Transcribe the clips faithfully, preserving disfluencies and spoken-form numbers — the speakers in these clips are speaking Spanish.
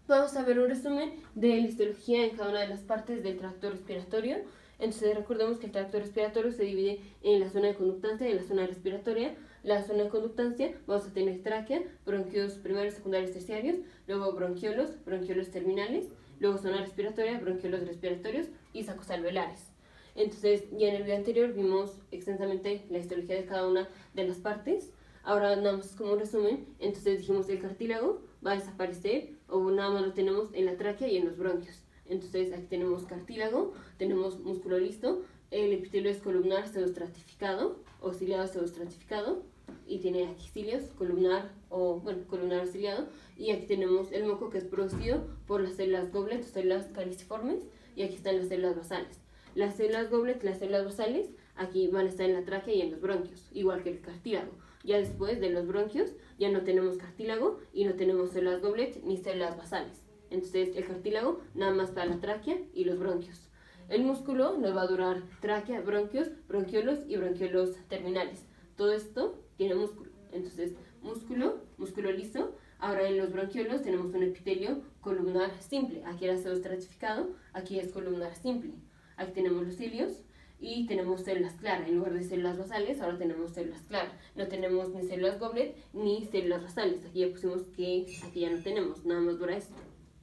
Vamos a ver un resumen de la histología en cada una de las partes del tracto respiratorio. Entonces recordemos que el tracto respiratorio se divide en la zona de conductancia y la zona respiratoria. La zona de conductancia vamos a tener tráquea, bronquios primarios, secundarios, terciarios, luego bronquiolos, bronquiolos terminales, luego zona respiratoria, bronquiolos respiratorios y sacos alveolares. Entonces ya en el video anterior vimos extensamente la histología de cada una de las partes. Ahora nada más como un resumen, entonces dijimos que el cartílago va a desaparecer o nada más lo tenemos en la tráquea y en los bronquios. Entonces aquí tenemos cartílago, tenemos músculo listo, el epitelio es columnar pseudoestratificado o ciliado pseudoestratificado y tiene aquí cilios, columnar o bueno, columnar o ciliado, y aquí tenemos el moco que es producido por las células goblet o células caliciformes, y aquí están las células basales. Las células goblet y las células basales aquí van a estar en la tráquea y en los bronquios, igual que el cartílago. Ya después de los bronquios ya no tenemos cartílago y no tenemos células goblet ni células basales. Entonces el cartílago nada más para la tráquea y los bronquios. El músculo nos va a durar tráquea, bronquios, bronquiolos y bronquiolos terminales. Todo esto tiene músculo. Entonces músculo, músculo liso. Ahora en los bronquiolos tenemos un epitelio columnar simple. Aquí era pseudoestratificado, aquí es columnar simple. Aquí tenemos los cilios y tenemos células claras. En lugar de células basales, ahora tenemos células claras. No tenemos ni células goblet ni células basales. Aquí ya pusimos que aquí ya no tenemos, nada más dura esto.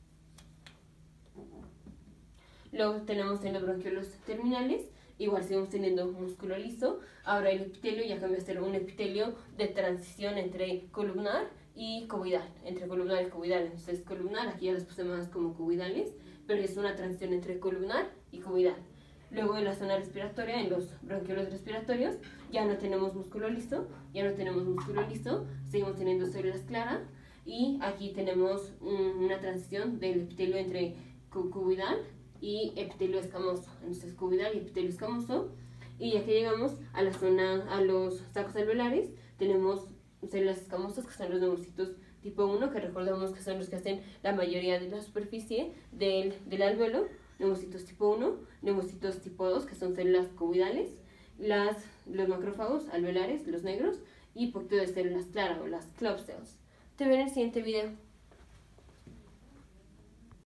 Luego tenemos en los bronquiolos terminales, igual seguimos teniendo músculo liso. Ahora el epitelio ya cambia a ser un epitelio de transición entre columnar y cuboidal, entre columnar y cuboidal. Entonces columnar, aquí ya las puse más como cuboidales, pero es una transición entre columnar y cuboidal. Luego en la zona respiratoria, en los bronquiolos respiratorios, ya no tenemos músculo liso, ya no tenemos músculo liso, seguimos teniendo células claras, y aquí tenemos una transición del epitelio entre cuboidal y epitelio escamoso. Entonces cuboidal y epitelio escamoso. Y ya que llegamos a la zona, a los sacos alveolares, tenemos células escamosas, que son los neumocitos tipo uno, que recordamos que son los que hacen la mayoría de la superficie del, del alveolo. Neumocitos tipo uno, neumocitos tipo dos, que son células cuboidales, las, los macrófagos alveolares, los negros, y poquito de células claras o las club cells. Te veo en el siguiente video.